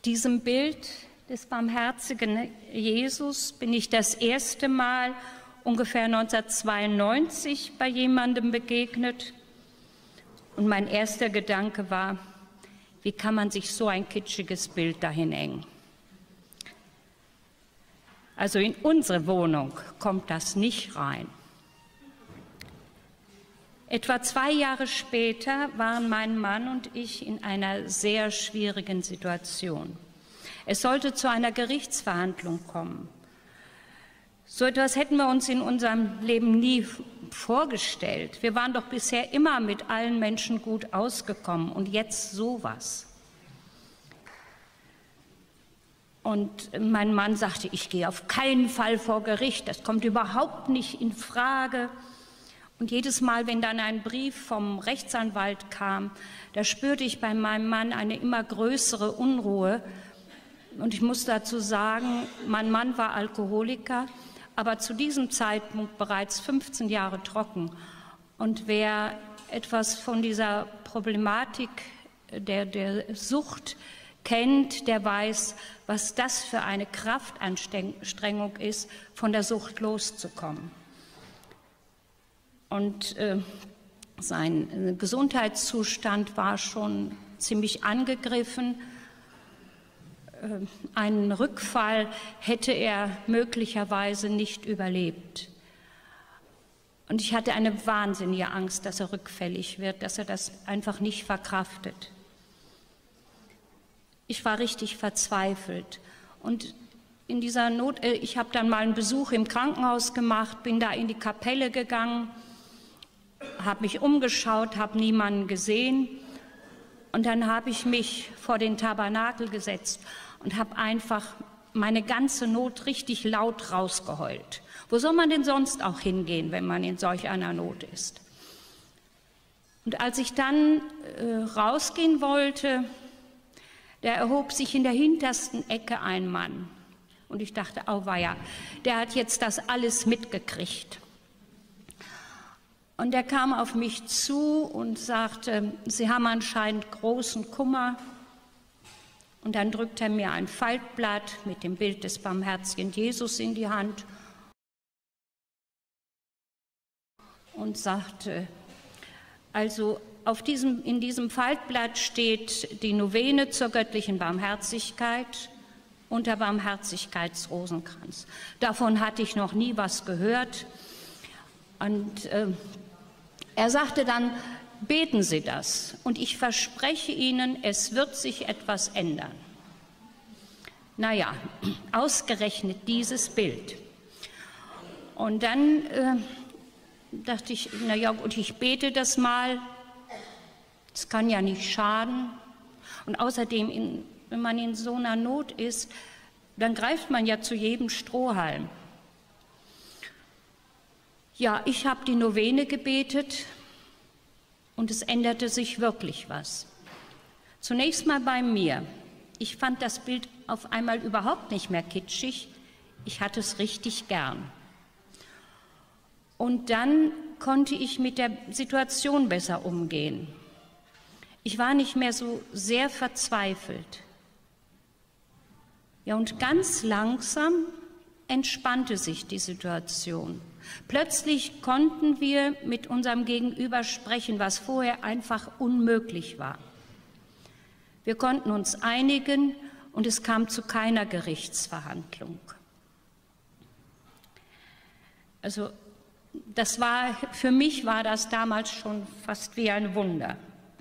Diesem Bild des barmherzigen Jesus bin ich das erste Mal ungefähr 1992 bei jemandem begegnet. Und mein erster Gedanke war, wie kann man sich so ein kitschiges Bild dahin hängen? Also in unsere Wohnung kommt das nicht rein. Etwa 2 Jahre später waren mein Mann und ich in einer sehr schwierigen Situation. Es sollte zu einer Gerichtsverhandlung kommen. So etwas hätten wir uns in unserem Leben nie vorgestellt. Wir waren doch bisher immer mit allen Menschen gut ausgekommen und jetzt sowas. Und mein Mann sagte, ich gehe auf keinen Fall vor Gericht, das kommt überhaupt nicht in Frage. Und jedes Mal, wenn dann ein Brief vom Rechtsanwalt kam, da spürte ich bei meinem Mann eine immer größere Unruhe. Und ich muss dazu sagen, mein Mann war Alkoholiker, aber zu diesem Zeitpunkt bereits 15 Jahre trocken. Und wer etwas von dieser Problematik der Sucht kennt, der weiß, was das für eine Kraftanstrengung ist, von der Sucht loszukommen. Und sein Gesundheitszustand war schon ziemlich angegriffen. Einen Rückfall hätte er möglicherweise nicht überlebt. Und ich hatte eine wahnsinnige Angst, dass er rückfällig wird, dass er das einfach nicht verkraftet. Ich war richtig verzweifelt. Und in dieser Not, ich habe dann mal einen Besuch im Krankenhaus gemacht, bin da in die Kapelle gegangen, habe mich umgeschaut, habe niemanden gesehen. Und dann habe ich mich vor den Tabernakel gesetzt und habe einfach meine ganze Not richtig laut rausgeheult. Wo soll man denn sonst auch hingehen, wenn man in solch einer Not ist? Und als ich dann rausgehen wollte, da erhob sich in der hintersten Ecke ein Mann. Und ich dachte, auweia, der hat jetzt das alles mitgekriegt. Und er kam auf mich zu und sagte, Sie haben anscheinend großen Kummer. Und dann drückte er mir ein Faltblatt mit dem Bild des barmherzigen Jesus in die Hand und sagte, also in diesem Faltblatt steht die Novene zur göttlichen Barmherzigkeit und der Barmherzigkeitsrosenkranz. Davon hatte ich noch nie was gehört. Und er sagte dann, beten Sie das und ich verspreche Ihnen, es wird sich etwas ändern. Naja, ausgerechnet dieses Bild. Und dann dachte ich, naja gut, ich bete das mal, es kann ja nicht schaden. Und außerdem, wenn man in so einer Not ist, dann greift man ja zu jedem Strohhalm. Ja, ich habe die Novene gebetet und es änderte sich wirklich was. Zunächst mal bei mir. Ich fand das Bild auf einmal überhaupt nicht mehr kitschig. Ich hatte es richtig gern. Und dann konnte ich mit der Situation besser umgehen. Ich war nicht mehr so sehr verzweifelt. Ja, und ganz langsam entspannte sich die Situation. Plötzlich konnten wir mit unserem Gegenüber sprechen, was vorher einfach unmöglich war. Wir konnten uns einigen und es kam zu keiner Gerichtsverhandlung. Also für mich war das damals schon fast wie ein Wunder.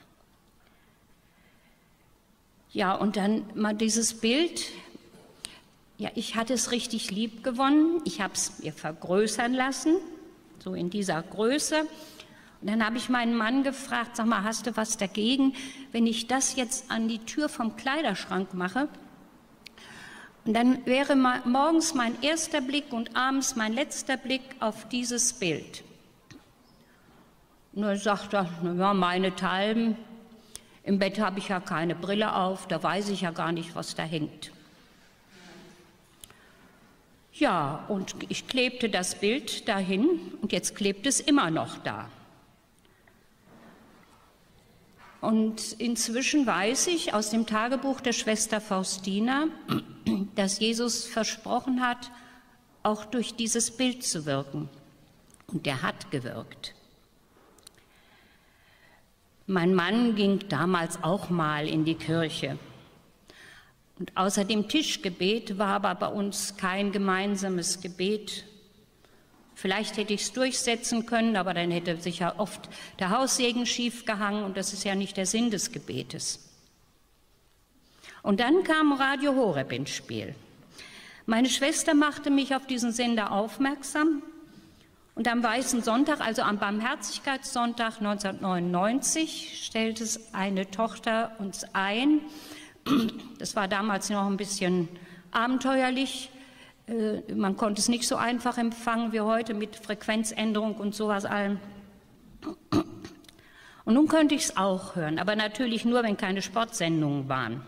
Ja, und dann mal dieses Bild. Ja, ich hatte es richtig lieb gewonnen. Ich habe es mir vergrößern lassen, so in dieser Größe. Und dann habe ich meinen Mann gefragt, sag mal, hast du was dagegen, wenn ich das jetzt an die Tür vom Kleiderschrank mache? Und dann wäre morgens mein erster Blick und abends mein letzter Blick auf dieses Bild. Und dann sagt er, ja, meinethalben, im Bett habe ich ja keine Brille auf, da weiß ich ja gar nicht, was da hängt. Ja, und ich klebte das Bild dahin und jetzt klebt es immer noch da. Und inzwischen weiß ich aus dem Tagebuch der Schwester Faustina, dass Jesus versprochen hat, auch durch dieses Bild zu wirken. Und er hat gewirkt. Mein Mann ging damals auch mal in die Kirche. Und außer dem Tischgebet war aber bei uns kein gemeinsames Gebet. Vielleicht hätte ich es durchsetzen können, aber dann hätte sicher oft der Haussegen schief gehangen und das ist ja nicht der Sinn des Gebetes. Und dann kam Radio Horeb ins Spiel. Meine Schwester machte mich auf diesen Sender aufmerksam und am Weißen Sonntag, also am Barmherzigkeitssonntag 1999, stellte es eine Tochter uns ein. Das war damals noch ein bisschen abenteuerlich. Man konnte es nicht so einfach empfangen wie heute mit Frequenzänderung und sowas allem. Und nun könnte ich es auch hören, aber natürlich nur, wenn keine Sportsendungen waren.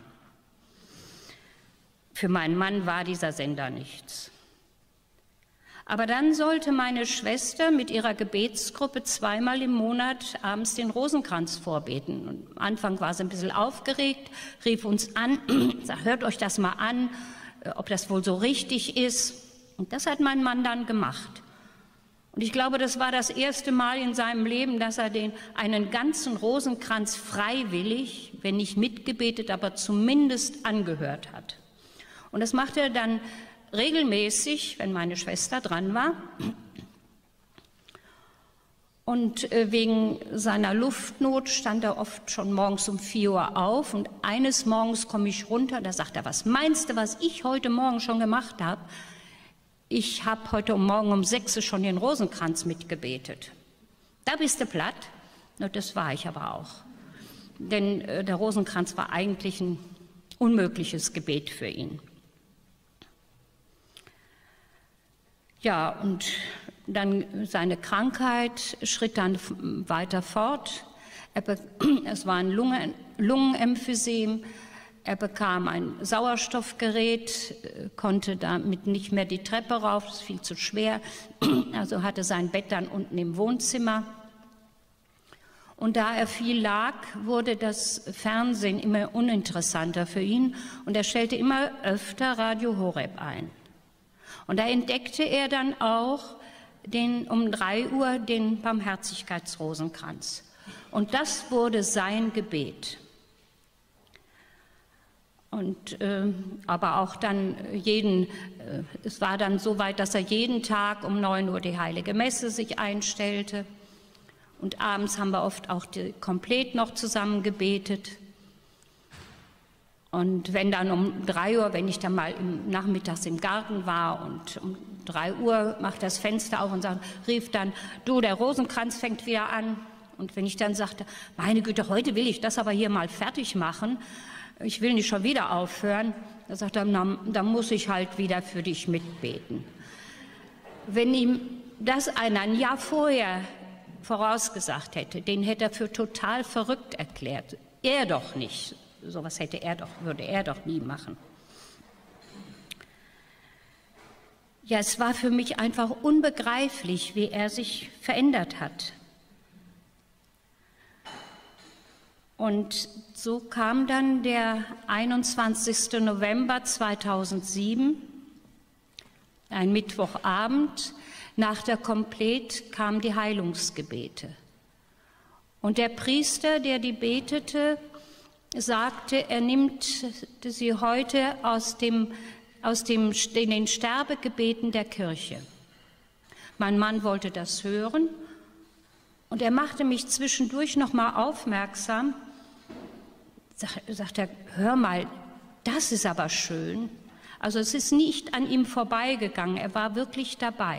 Für meinen Mann war dieser Sender nichts. Aber dann sollte meine Schwester mit ihrer Gebetsgruppe zweimal im Monat abends den Rosenkranz vorbeten. Und am Anfang war sie ein bisschen aufgeregt, rief uns an, sagt, hört euch das mal an, ob das wohl so richtig ist. Und das hat mein Mann dann gemacht. Und ich glaube, das war das erste Mal in seinem Leben, dass er einen ganzen Rosenkranz freiwillig, wenn nicht mitgebetet, aber zumindest angehört hat. Und das machte er dann regelmäßig, wenn meine Schwester dran war. Und wegen seiner Luftnot stand er oft schon morgens um 4 Uhr auf. Und eines Morgens komme ich runter, da sagt er, was meinst du, was ich heute Morgen schon gemacht habe? Ich habe heute Morgen um 6 Uhr schon den Rosenkranz mitgebetet. Da bist du platt. Na, das war ich aber auch. Denn der Rosenkranz war eigentlich ein unmögliches Gebet für ihn. Ja, und dann seine Krankheit schritt dann weiter fort. Es war ein Lungenemphysem. Er bekam ein Sauerstoffgerät, konnte damit nicht mehr die Treppe rauf, das ist viel zu schwer. Also hatte sein Bett dann unten im Wohnzimmer. Und da er viel lag, wurde das Fernsehen immer uninteressanter für ihn und er stellte immer öfter Radio Horeb ein. Und da entdeckte er dann auch um 3 Uhr den Barmherzigkeitsrosenkranz. Und das wurde sein Gebet. Und, aber auch dann es war dann so weit, dass er jeden Tag um 9 Uhr die Heilige Messe sich einstellte. Und abends haben wir oft auch komplett noch zusammen gebetet. Und wenn dann um 3 Uhr, wenn ich dann mal nachmittags im Garten war und um 3 Uhr macht das Fenster auf und rief dann, du, der Rosenkranz fängt wieder an. Und wenn ich dann sagte, meine Güte, heute will ich das aber hier mal fertig machen, ich will nicht schon wieder aufhören, da sagt er, dann muss ich halt wieder für dich mitbeten. Wenn ihm das einer ein Jahr vorher vorausgesagt hätte, den hätte er für total verrückt erklärt. Er doch nicht. Sowas würde er doch nie machen. Ja, es war für mich einfach unbegreiflich, wie er sich verändert hat. Und so kam dann der 21. November 2007, ein Mittwochabend, nach der Komplett kamen die Heilungsgebete. Und der Priester, der die betete, sagte, er nimmt sie heute aus den Sterbegebeten der Kirche. Mein Mann wollte das hören und er machte mich zwischendurch noch mal aufmerksam. Sagt er, hör mal, das ist aber schön. Also es ist nicht an ihm vorbeigegangen, er war wirklich dabei.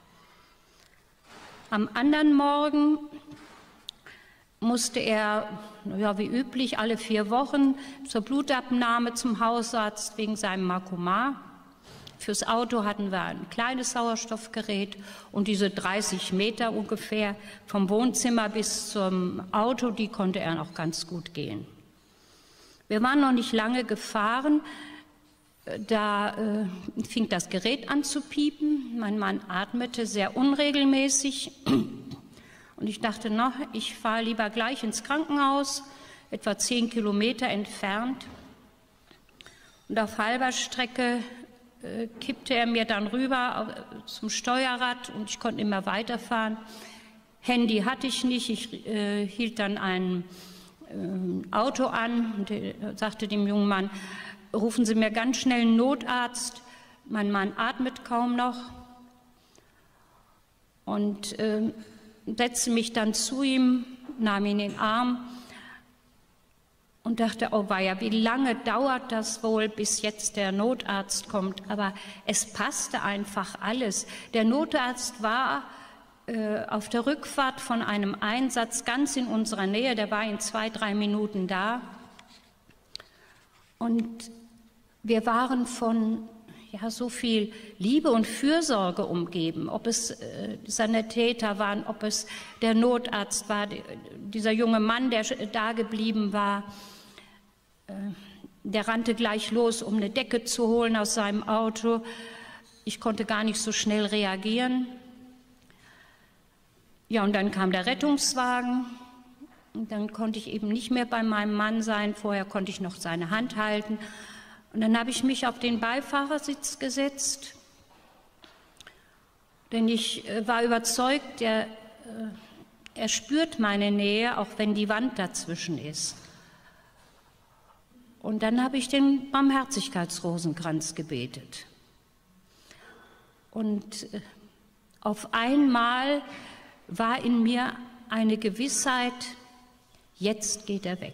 Am anderen Morgen musste er, ja, wie üblich, alle 4 Wochen zur Blutabnahme zum Hausarzt wegen seinem Makoma. Fürs Auto hatten wir ein kleines Sauerstoffgerät und diese 30 Meter ungefähr vom Wohnzimmer bis zum Auto, die konnte er noch ganz gut gehen. Wir waren noch nicht lange gefahren, da fing das Gerät an zu piepen. Mein Mann atmete sehr unregelmäßig. Und ich dachte, ich fahre lieber gleich ins Krankenhaus, etwa 10 Kilometer entfernt. Und auf halber Strecke kippte er mir dann rüber zum Steuerrad und ich konnte immer weiterfahren. Handy hatte ich nicht, ich hielt dann ein Auto an und sagte dem jungen Mann, rufen Sie mir ganz schnell einen Notarzt, mein Mann atmet kaum noch. Und setzte mich dann zu ihm, nahm ihn in den Arm und dachte, oh weia, wie lange dauert das wohl, bis jetzt der Notarzt kommt. Aber es passte einfach alles. Der Notarzt war auf der Rückfahrt von einem Einsatz ganz in unserer Nähe, der war in 2, 3 Minuten da. Und wir waren von so viel Liebe und Fürsorge umgeben, ob es Sanitäter waren, ob es der Notarzt war, dieser junge Mann, der da geblieben war, der rannte gleich los, um eine Decke zu holen aus seinem Auto. Ich konnte gar nicht so schnell reagieren. Ja, und dann kam der Rettungswagen. Und dann konnte ich eben nicht mehr bei meinem Mann sein. Vorher konnte ich noch seine Hand halten. Und dann habe ich mich auf den Beifahrersitz gesetzt, denn ich war überzeugt, er spürt meine Nähe, auch wenn die Wand dazwischen ist. Und dann habe ich den Barmherzigkeitsrosenkranz gebetet. Und auf einmal war in mir eine Gewissheit, jetzt geht er weg.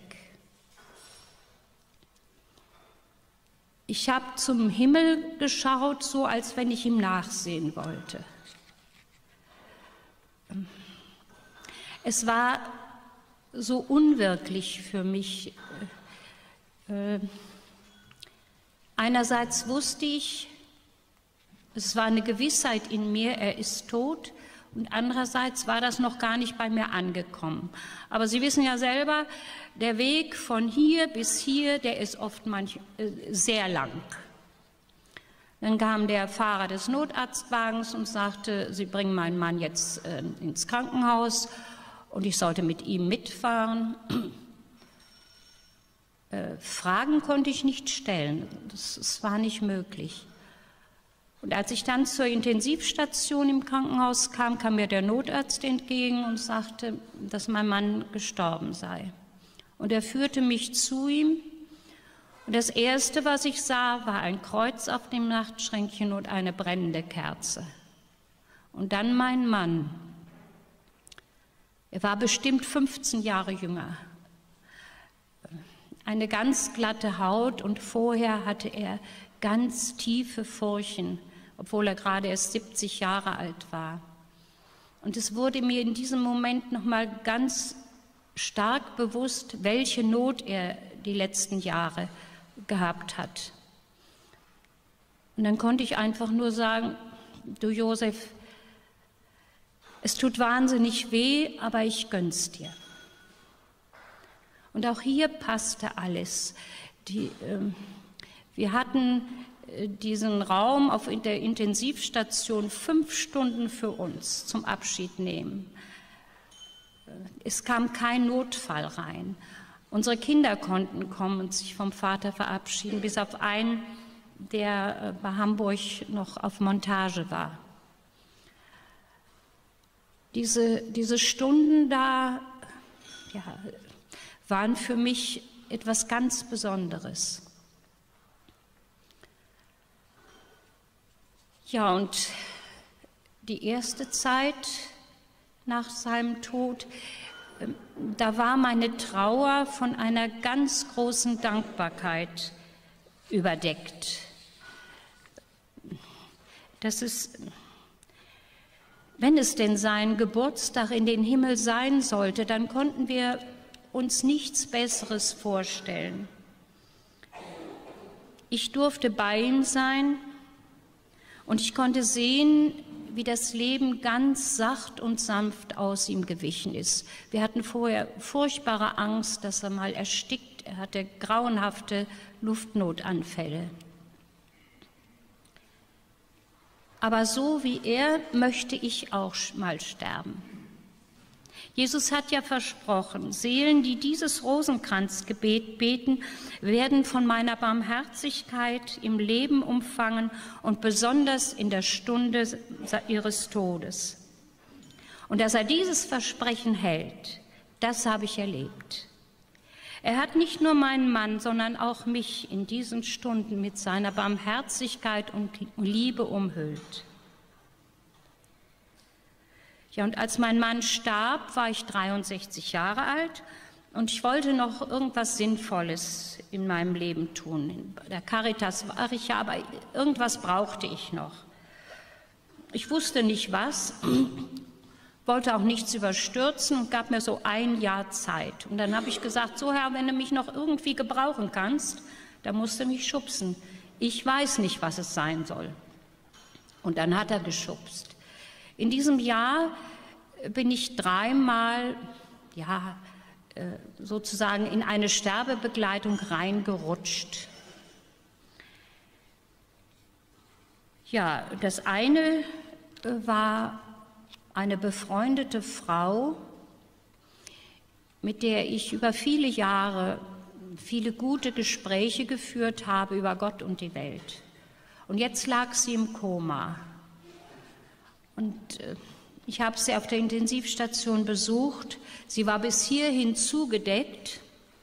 Ich habe zum Himmel geschaut, so als wenn ich ihm nachsehen wollte. Es war so unwirklich für mich. Einerseits wusste ich, es war eine Gewissheit in mir, er ist tot, und andererseits war das noch gar nicht bei mir angekommen. Aber Sie wissen ja selber, der Weg von hier bis hier, der ist oft sehr lang. Dann kam der Fahrer des Notarztwagens und sagte, Sie bringen meinen Mann jetzt ins Krankenhaus und ich sollte mit ihm mitfahren. Fragen konnte ich nicht stellen, das war nicht möglich. Und als ich dann zur Intensivstation im Krankenhaus kam, kam mir der Notarzt entgegen und sagte, dass mein Mann gestorben sei. Und er führte mich zu ihm. Und das Erste, was ich sah, war ein Kreuz auf dem Nachtschränkchen und eine brennende Kerze. Und dann mein Mann. Er war bestimmt 15 Jahre jünger. Eine ganz glatte Haut und vorher hatte er ganz tiefe Furchen, obwohl er gerade erst 70 Jahre alt war. Und es wurde mir in diesem Moment noch mal ganz stark bewusst, welche Not er die letzten Jahre gehabt hat. Und dann konnte ich einfach nur sagen, du Josef, es tut wahnsinnig weh, aber ich gönn's dir. Und auch hier passte alles. Wir hatten diesen Raum auf der Intensivstation 5 Stunden für uns zum Abschied nehmen. Es kam kein Notfall rein. Unsere Kinder konnten kommen und sich vom Vater verabschieden, bis auf einen, der bei Hamburg noch auf Montage war. Diese Stunden da waren für mich etwas ganz Besonderes. Ja, und die erste Zeit nach seinem Tod, da war meine Trauer von einer ganz großen Dankbarkeit überdeckt. Das ist, wenn es denn sein Geburtstag in den Himmel sein sollte, dann konnten wir uns nichts Besseres vorstellen. Ich durfte bei ihm sein und ich konnte sehen, wie das Leben ganz sacht und sanft aus ihm gewichen ist. Wir hatten vorher furchtbare Angst, dass er mal erstickt. Er hatte grauenhafte Luftnotanfälle. Aber so wie er möchte ich auch mal sterben. Jesus hat ja versprochen, Seelen, die dieses Rosenkranzgebet beten, werden von meiner Barmherzigkeit im Leben umfangen und besonders in der Stunde ihres Todes. Und dass er dieses Versprechen hält, das habe ich erlebt. Er hat nicht nur meinen Mann, sondern auch mich in diesen Stunden mit seiner Barmherzigkeit und Liebe umhüllt. Ja, und als mein Mann starb, war ich 63 Jahre alt und ich wollte noch irgendwas Sinnvolles in meinem Leben tun. Bei der Caritas war ich ja, aber irgendwas brauchte ich noch. Ich wusste nicht was, wollte auch nichts überstürzen und gab mir so ein Jahr Zeit. Und dann habe ich gesagt, so Herr, wenn du mich noch irgendwie gebrauchen kannst, dann musst du mich schubsen. Ich weiß nicht, was es sein soll. Und dann hat er geschubst. In diesem Jahr bin ich dreimal, sozusagen in eine Sterbebegleitung reingerutscht. Ja, das eine war eine befreundete Frau, mit der ich über viele Jahre viele gute Gespräche geführt habe über Gott und die Welt. Und jetzt lag sie im Koma. Und ich habe sie auf der Intensivstation besucht. Sie war bis hierhin zugedeckt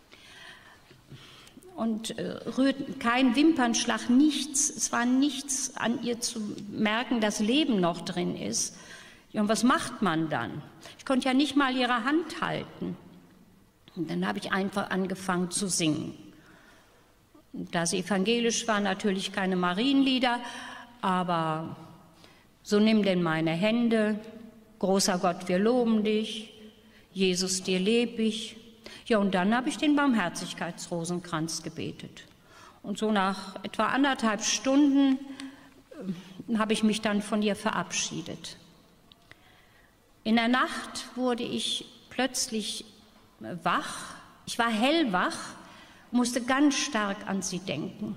und kein Wimpernschlag, nichts. Es war nichts an ihr zu merken, dass Leben noch drin ist. Ja, und was macht man dann? Ich konnte ja nicht mal ihre Hand halten. Und dann habe ich einfach angefangen zu singen. Und da sie evangelisch war, natürlich keine Marienlieder, aber so nimm denn meine Hände, großer Gott, wir loben dich, Jesus, dir leb ich. Ja, und dann habe ich den Barmherzigkeitsrosenkranz gebetet. Und so nach etwa 1,5 Stunden habe ich mich dann von ihr verabschiedet. In der Nacht wurde ich plötzlich wach, ich war hellwach, musste ganz stark an sie denken.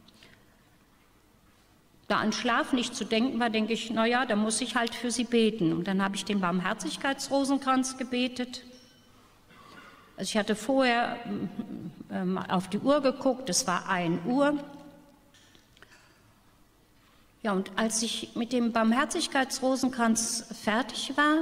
Da an Schlaf nicht zu denken war, denke ich, naja, da muss ich halt für sie beten. Und dann habe ich den Barmherzigkeitsrosenkranz gebetet. Also ich hatte vorher auf die Uhr geguckt, es war 1 Uhr. Ja, und als ich mit dem Barmherzigkeitsrosenkranz fertig war,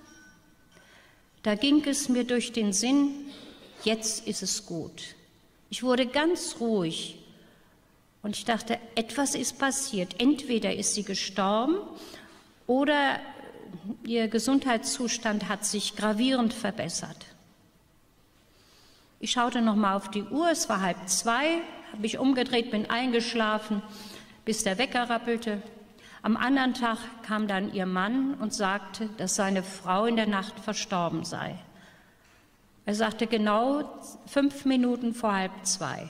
da ging es mir durch den Sinn, jetzt ist es gut. Ich wurde ganz ruhig. Und ich dachte, etwas ist passiert. Entweder ist sie gestorben oder ihr Gesundheitszustand hat sich gravierend verbessert. Ich schaute noch mal auf die Uhr, es war 1:30, habe mich umgedreht, bin eingeschlafen, bis der Wecker rappelte. Am anderen Tag kam dann ihr Mann und sagte, dass seine Frau in der Nacht verstorben sei. Er sagte genau 5 Minuten vor 1:30.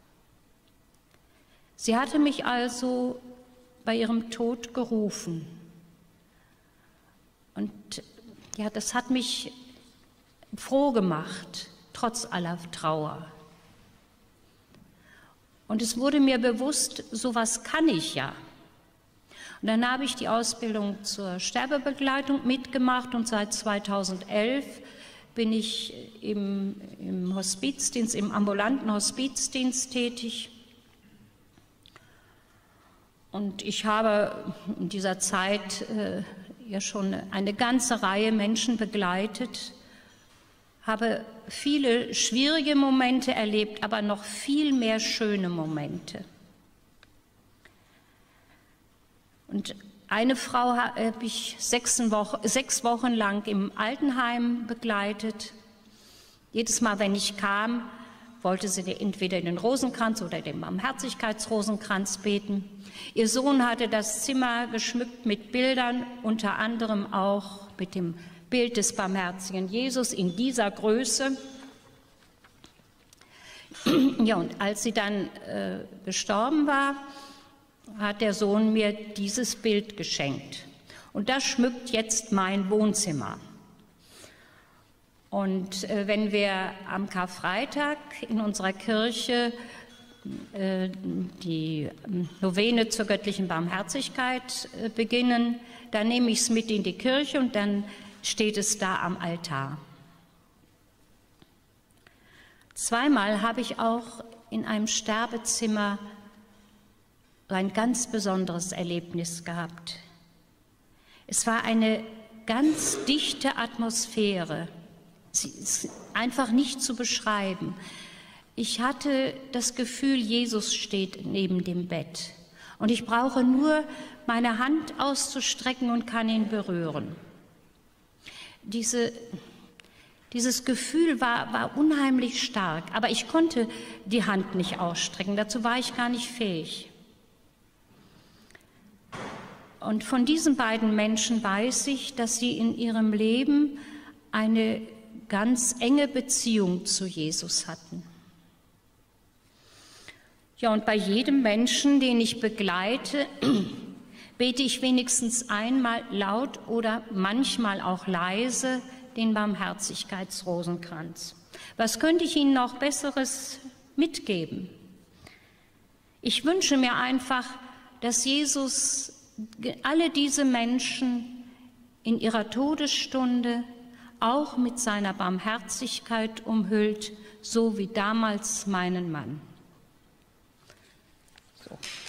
Sie hatte mich also bei ihrem Tod gerufen. Und ja, das hat mich froh gemacht, trotz aller Trauer. Und es wurde mir bewusst, sowas kann ich ja. Und dann habe ich die Ausbildung zur Sterbebegleitung mitgemacht und seit 2011 bin ich im Hospizdienst, im ambulanten Hospizdienst tätig. Und ich habe in dieser Zeit ja schon eine ganze Reihe Menschen begleitet, habe viele schwierige Momente erlebt, aber noch viel mehr schöne Momente. Und eine Frau habe ich 6 Wochen lang im Altenheim begleitet. Jedes Mal, wenn ich kam, wollte sie entweder den Rosenkranz oder den Barmherzigkeitsrosenkranz beten. Ihr Sohn hatte das Zimmer geschmückt mit Bildern, unter anderem auch mit dem Bild des barmherzigen Jesus in dieser Größe. Ja, und als sie dann gestorben war, hat der Sohn mir dieses Bild geschenkt. Und das schmückt jetzt mein Wohnzimmer. Und wenn wir am Karfreitag in unserer Kirche die Novene zur göttlichen Barmherzigkeit beginnen, dann nehme ich es mit in die Kirche und dann steht es da am Altar. Zweimal habe ich auch in einem Sterbezimmer ein ganz besonderes Erlebnis gehabt. Es war eine ganz dichte Atmosphäre, sie ist einfach nicht zu beschreiben. Ich hatte das Gefühl, Jesus steht neben dem Bett und ich brauche nur meine Hand auszustrecken und kann ihn berühren. Dieses Gefühl war unheimlich stark, aber ich konnte die Hand nicht ausstrecken, dazu war ich gar nicht fähig. Und von diesen beiden Menschen weiß ich, dass sie in ihrem Leben eine ganz enge Beziehung zu Jesus hatten. Ja, und bei jedem Menschen, den ich begleite, bete ich wenigstens einmal laut oder manchmal auch leise den Barmherzigkeitsrosenkranz. Was könnte ich Ihnen noch Besseres mitgeben? Ich wünsche mir einfach, dass Jesus alle diese Menschen in ihrer Todesstunde auch mit seiner Barmherzigkeit umhüllt, so wie damals meinen Mann. So.